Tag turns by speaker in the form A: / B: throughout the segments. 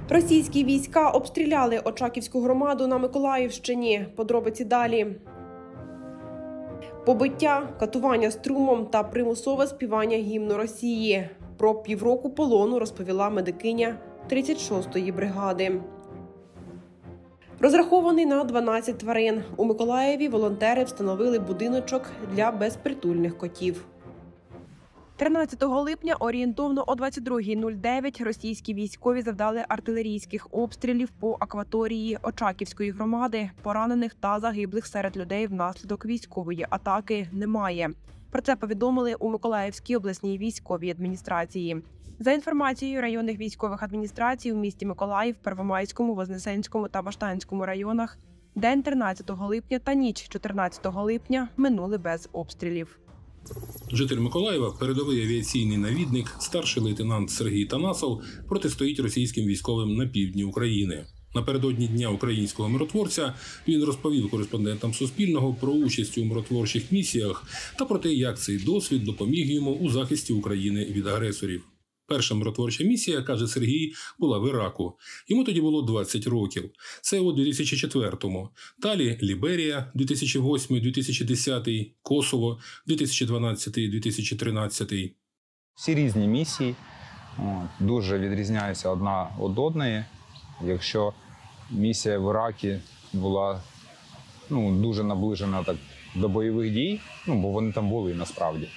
A: Російські війська обстріляли Очаківську громаду на Миколаївщині. Подробиці далі. Побиття, катування струмом та примусове співання гімну Росії. Про півроку полону розповіла медикиня 36-ї бригади. Розрахований на 12 тварин. У Миколаєві волонтери встановили будиночок для безпритульних котів. 13 липня орієнтовно о 22:09 російські військові завдали артилерійських обстрілів по акваторії Очаківської громади. Поранених та загиблих серед людей внаслідок військової атаки немає. Про це повідомили у Миколаївській обласній військовій адміністрації. За інформацією районних військових адміністрацій у місті Миколаїв, Первомайському, Вознесенському та Баштанському районах день 13 липня та ніч 14 липня минули без обстрілів.
B: Житель Миколаєва, передовий авіаційний навідник, старший лейтенант Сергій Танасов, протистоїть російським військовим на півдні України. Напередодні Дня українського миротворця він розповів кореспондентам Суспільного про участь у миротворчих місіях та про те, як цей досвід допоміг йому у захисті України від агресорів. Перша миротворча місія, каже Сергій, була в Іраку. Йому тоді було 20 років. Це у 2004-му. Далі Ліберія 2008-2010, Косово 2012-2013.
C: Всі різні місії, дуже відрізняються одна від одної. Якщо місія в Іракі була дуже наближена так, до бойових дій, бо вони там були насправді,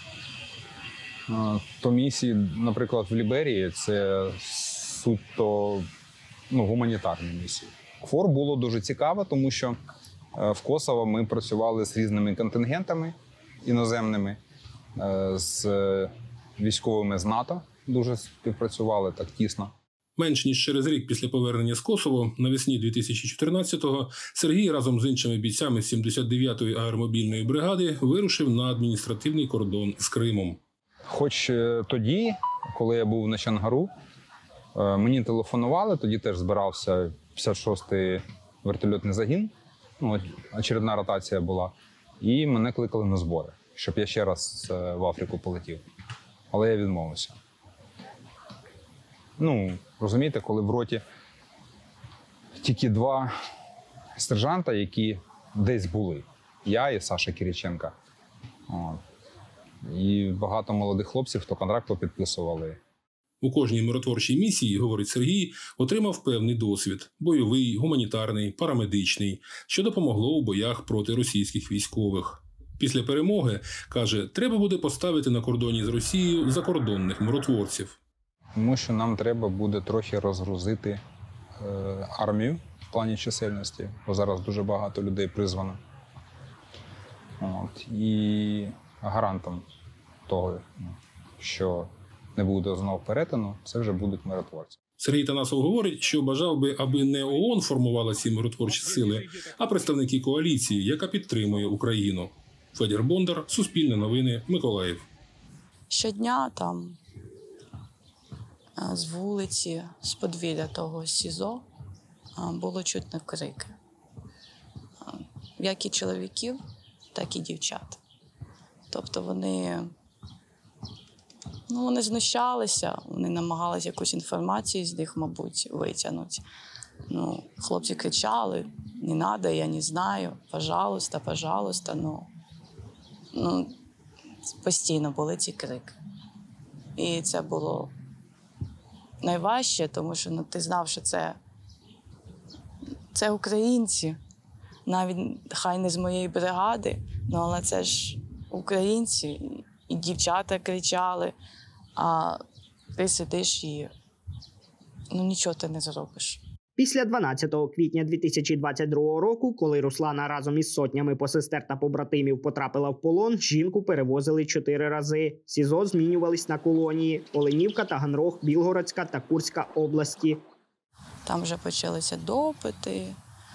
C: то місії, наприклад, в Ліберії – це суто гуманітарні місії. КФОР було дуже цікаво, тому що в Косово ми працювали з різними контингентами іноземними, з військовими з НАТО дуже співпрацювали так тісно.
B: Менш ніж через рік після повернення з Косово, навесні 2014-го, Сергій разом з іншими бійцями 79-ї аеромобільної бригади вирушив на адміністративний кордон з Кримом.
C: Хоч тоді, коли я був на Чангару, мені телефонували, тоді теж збирався 56-й вертольотний загін, очередна ротація була, і мене кликали на збори, щоб я ще раз в Африку полетів. Але я відмовився. Розумієте, коли в роті тільки два сержанта, які десь були, я і Саша Кириченко. І багато молодих хлопців, хто контракт підписували.
B: У кожній миротворчій місії, говорить Сергій, отримав певний досвід – бойовий, гуманітарний, парамедичний, що допомогло у боях проти російських військових. Після перемоги, каже, треба буде поставити на кордоні з Росією закордонних миротворців.
C: Тому що нам треба буде трохи розгрузити армію в плані чисельності, бо зараз дуже багато людей призвано. І гарантом того, що не буде знов перетину, це вже будуть миротворці.
B: Сергій Танасов говорить, що бажав би, аби не ООН формувала ці миротворчі сили, а представники коаліції, яка підтримує Україну. Федір Бондар, Суспільне новини, Миколаїв.
D: Щодня там з вулиці, з подвір'я того СІЗО було чутно крики. Як і чоловіків, так і дівчат. Тобто вони знущалися, вони намагалися якусь інформацію з них, мабуть, витягнути. Хлопці кричали: «Не надо, я не знаю, пожалуйста, пожалуйста». Постійно були ці крики. І це було найважче, тому що ти знав, що це українці. Навіть хай не з моєї бригади, але це ж українці. І дівчата кричали, а ти сидиш і нічого ти не зробиш.
E: Після 12 квітня 2022 року, коли Руслана разом із сотнями посестер та побратимів потрапила в полон, жінку перевозили 4 рази. СІЗО змінювались на колонії – Оленівка, Таганрог, Білгородська та Курська області.
D: Там вже почалися допити,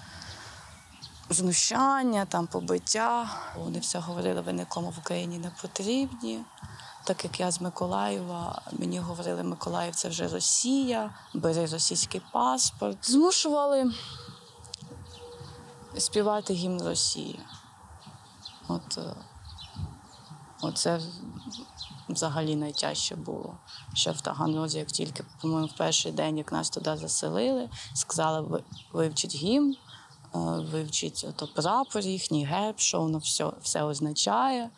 D: знущання, побиття. Вони все говорили: ви нікому в Україні не потрібні. Так як я з Миколаєва, мені говорили: Миколаїв – це вже Росія, бери російський паспорт. Змушували співати гімн Росії. Оце взагалі найтяжче було. Ще в Таганрозі, як тільки, по-моєму, в перший день, як нас туди заселили, сказали вивчить гімн, вивчить прапор їхній, герб, що воно все означає.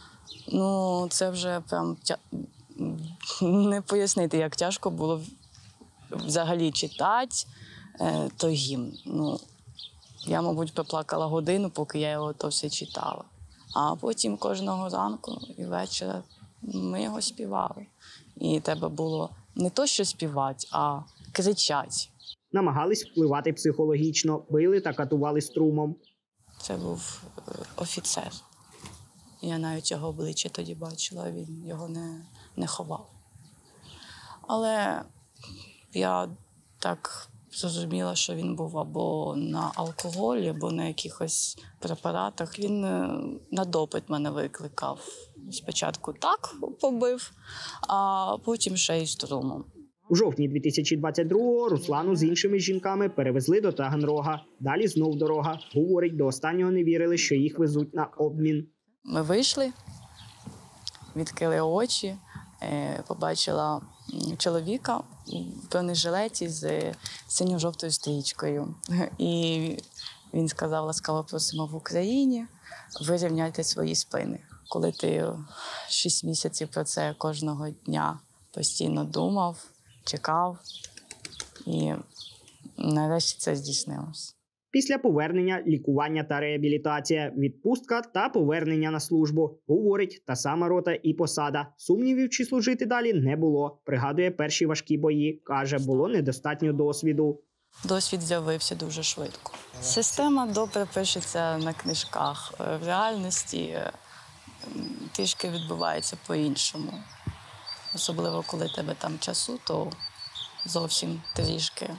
D: Ну, це вже прям не пояснити, як тяжко було взагалі читати той гімн. Ну, я, мабуть, проплакала годину, поки я його то все читала. А потім кожного ранку і вечора ми його співали. І треба було не то, що співати, а кричати.
E: Намагались впливати психологічно, били та катували струмом.
D: Це був офіцер. Я навіть його обличчя тоді бачила, він його не ховав. Але я так зрозуміла, що він був або на алкоголі, або на якихось препаратах. Він на допит мене викликав. Спочатку так побив, а потім ще й струмом.
E: У жовтні 2022-го Руслану з іншими жінками перевезли до Таганрога. Далі знов дорога. Говорить, до останнього не вірили, що їх везуть на обмін.
D: Ми вийшли, відкрили очі, побачила чоловіка в бронежилеті з синьо-жовтою стрічкою. І він сказав: ласкаво просимо в Україні, вирівняйте свої спини. Коли ти 6 місяців про це кожного дня постійно думав, чекав, і нарешті це здійснилось.
E: Після повернення – лікування та реабілітація, відпустка та повернення на службу. Говорить, та сама рота і посада. Сумнівів, чи служити далі, не було. Пригадує перші важкі бої. Каже, було недостатньо досвіду.
D: Досвід з'явився дуже швидко. Система добре пишеться на книжках. В реальності трішки відбувається по-іншому. Особливо, коли тебе там часу, то зовсім трішки.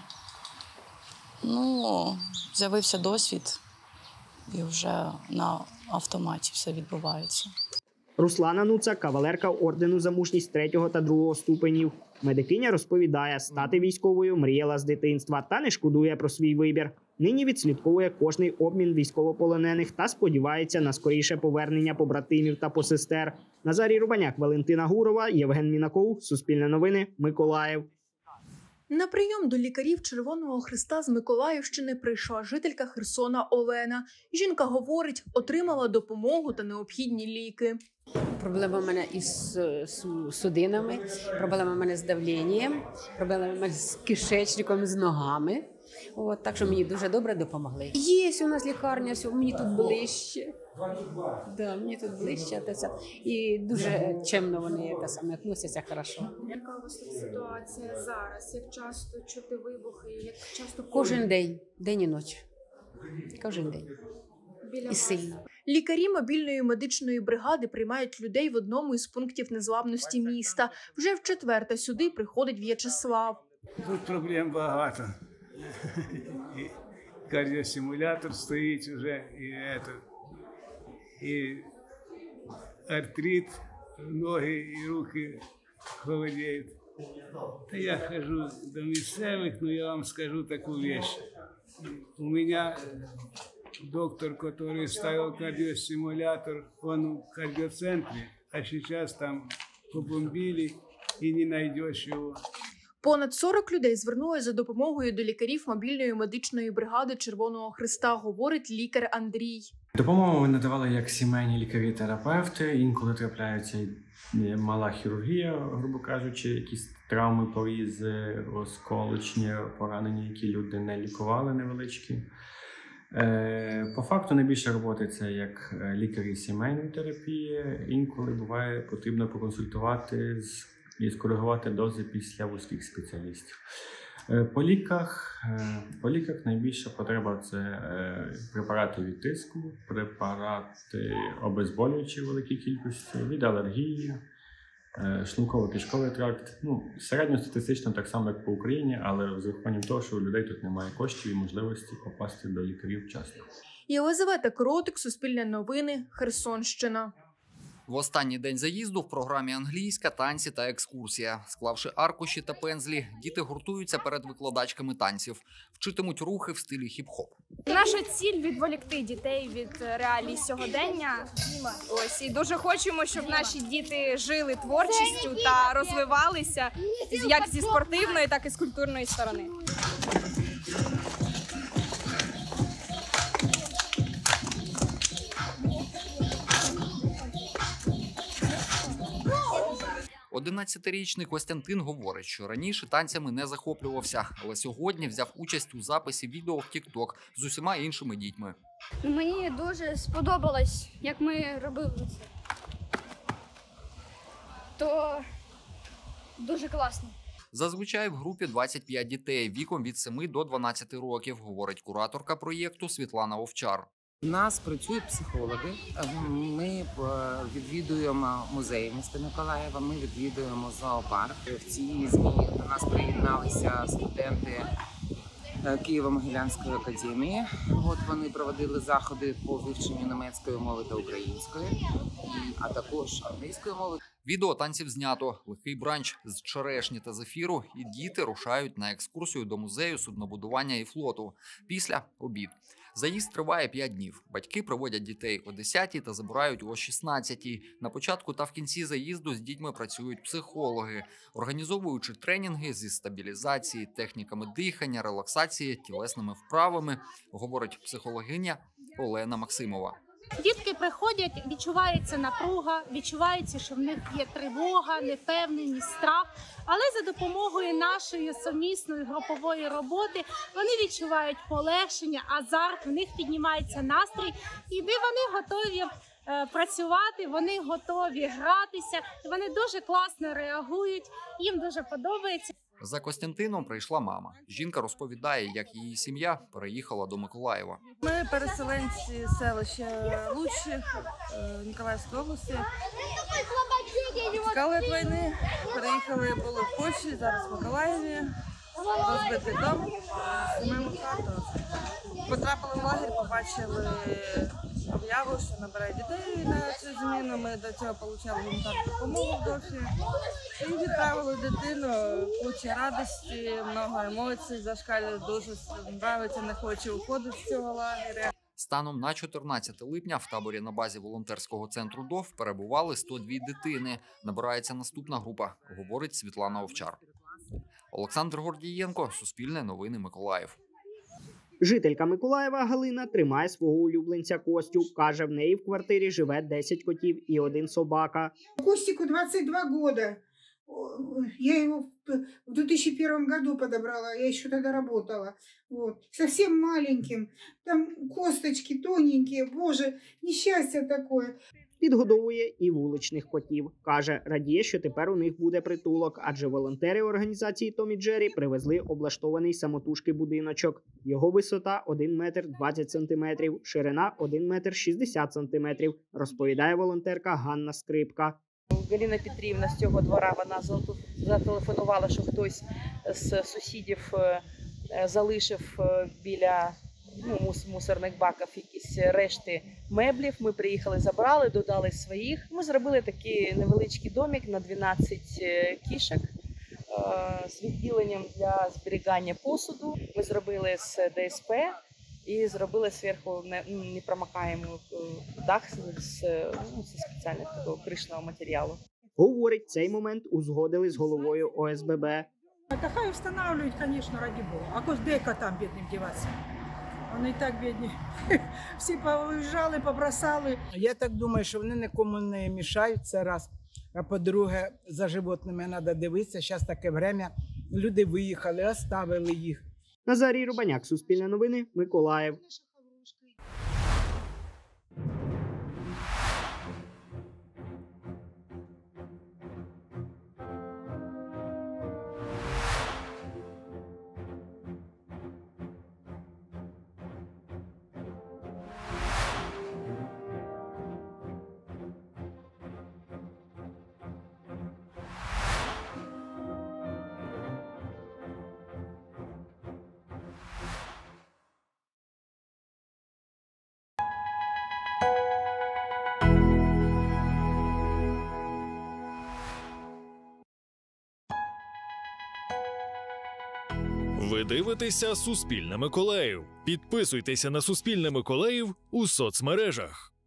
D: Ну, з'явився досвід, і вже на автоматі все відбувається.
E: Руслана Нуца – кавалерка ордену за мужність 3 та 2 ступенів. Медикиня розповідає, стати військовою мріяла з дитинства та не шкодує про свій вибір. Нині відслідковує кожний обмін військовополонених та сподівається на скоріше повернення побратимів та посестер. Назарій Рубаняк, Валентина Гурова, Євген Мінаков, Суспільне новини, Миколаїв.
F: На прийом до лікарів Червоного Хреста з Миколаївщини прийшла жителька Херсона Олена. Жінка говорить, отримала допомогу та необхідні ліки.
G: Проблема в мене із судинами, проблема в мене з давленням, проблема в мене з кишечником, з ногами. От, так що мені дуже добре допомогли. Є у нас лікарня, мені тут ближче. Да, мені тут ближче. І дуже чемно вони відносяться хорошо.
F: Яка у вас тут ситуація зараз? Як часто чути вибухи? Як часто
G: Кожен день, день і ніч. Кожен день. І сильно.
F: Лікарі мобільної медичної бригади приймають людей в одному із пунктів незламності міста. Вже вчетверте сюди приходить В'ячеслав.
H: Тут проблем багато. І кардіостимулятор стоїть вже, і артрит, ноги і руки холодеють. Та я хожу до місцевих, но я вам скажу таку вещь. У меня доктор, который ставил кардиостимулятор, он в кардиоцентре, а сейчас там побомбили и не найдешь его.
F: Понад 40 людей звернулися за допомогою до лікарів мобільної медичної бригади Червоного Хреста, говорить лікар Андрій.
I: Допомогу ми надавали як сімейні лікарі-терапевти, інколи трапляється мала хірургія, грубо кажучи, якісь травми, порізи, осколочні поранення, які люди не лікували невеличкі. По факту найбільше роботи це як лікарі сімейної терапії, інколи буває потрібно поконсультувати і скоригувати дози після вузьких спеціалістів. По ліках найбільша потреба – це препарати від тиску, препарати обезболюючі в великій кількості, від алергії, шлунково-кишковий тракт. Середньостатистично так само, як по Україні, але з урахуванням того, що у людей тут немає коштів і можливості попасти до лікарів вчасно.
F: Єлизавета Коротик, Суспільне новини, Херсонщина.
J: В останній день заїзду в програмі англійська, танці та екскурсія. Склавши аркуші та пензлі, діти гуртуються перед викладачками танців. Вчитимуть рухи в стилі хіп-хоп.
K: Наша ціль – відволікти дітей від реалій сьогодення. Ось, і дуже хочемо, щоб наші діти жили творчістю та розвивалися як зі спортивної, так і з культурної сторони.
J: 11-річний Костянтин говорить, що раніше танцями не захоплювався, але сьогодні взяв участь у записі відео в TikTok з усіма іншими дітьми.
K: Мені дуже сподобалось, як ми робили це. То дуже класно.
J: Зазвичай в групі 25 дітей віком від 7 до 12 років, говорить кураторка проєкту Світлана Овчар.
L: У нас працюють психологи, ми відвідуємо музеї міста Миколаєва, ми відвідуємо зоопарк. В цій змі до нас приєдналися студенти Києво-Могилянської академії. Вони проводили заходи по вивченню німецької мови та української, а також англійської мови.
J: Відео танців знято, легкий бранч з черешні та зефіру, і діти рушають на екскурсію до музею суднобудування і флоту. Після – обід. Заїзд триває 5 днів. Батьки приводять дітей о 10-й та забирають о 16-й. На початку та в кінці заїзду з дітьми працюють психологи, організовуючи тренінги зі стабілізації, техніками дихання, релаксації, тілесними вправами, говорить психологиня Олена Максимова.
M: Дітки приходять, відчувається напруга, відчувається, що в них є тривога, непевненість, страх. Але за допомогою нашої сумісної групової роботи вони відчувають полегшення, азарт, в них піднімається настрій, і вони готові працювати, вони готові гратися, вони дуже класно реагують, їм дуже подобається.
J: За Костянтином прийшла мама. Жінка розповідає, як її сім'я переїхала до Миколаєва.
N: Ми переселенці селища Лучших Миколаївської області. Тікали від війни, переїхали, були в Польщі, зараз в Миколаєві, розбитий дом, знімаємо хату. Потрапили в лагерь, побачили об'яву, що набирають дітей на цю зміну. Ми до цього отримали гуманітарну допомогу в ДОФі. І відправили дитину, куча радості, много емоцій, зашкалює, дуже подобається, не хоче уходити з цього лагеря.
J: Станом на 14 липня в таборі на базі волонтерського центру ДОФ перебували 102 дитини. Набирається наступна група, говорить Світлана Овчар. Олександр Гордієнко, Суспільне новини, Миколаїв.
E: Жителька Миколаєва Галина тримає свого улюбленця Костю. Каже, в неї в квартирі живе 10 котів і 1 собака.
O: Костику 22 года. Я его в 2001 году подобрала, я еще тогда работала. Вот. Совсем маленьким. Там косточки тоненькие, боже, несчастье такое.
E: Підгодовує і вуличних котів. Каже, радіє, що тепер у них буде притулок, адже волонтери організації Том і Джері привезли облаштований самотужки будиночок. Його висота 1 метр 20 сантиметрів, ширина 1 метр 60 сантиметрів, розповідає волонтерка Ганна Скрипка.
P: Галина Петрівна з цього двора, вона зателефонувала, що хтось з сусідів залишив біля мусорних баків якісь решти меблів. Ми приїхали, забрали, додали своїх. Ми зробили такий невеличкий домик на 12 кішок з відділенням для зберігання посуду. Ми зробили з ДСП і зробили зверху непромокаємий дах з спеціального такого кришного матеріалу.
E: Говорить, цей момент узгодили з головою ОСББ.
Q: Та хай встановлюють, звісно, раді Бога. А кось де котам бідним діватися? Вони і так бідні. Всі повиїжджали, побросали.
R: Я так думаю, що вони нікому не мішають, це раз. А по-друге, за животними треба дивитися. Зараз таке время, люди виїхали, оставили їх.
E: Назарій Рубаняк, Суспільне новини, Миколаїв.
S: Ви дивитеся «Суспільне Миколаїв». Підписуйтеся на «Суспільне Миколаїв» у соцмережах.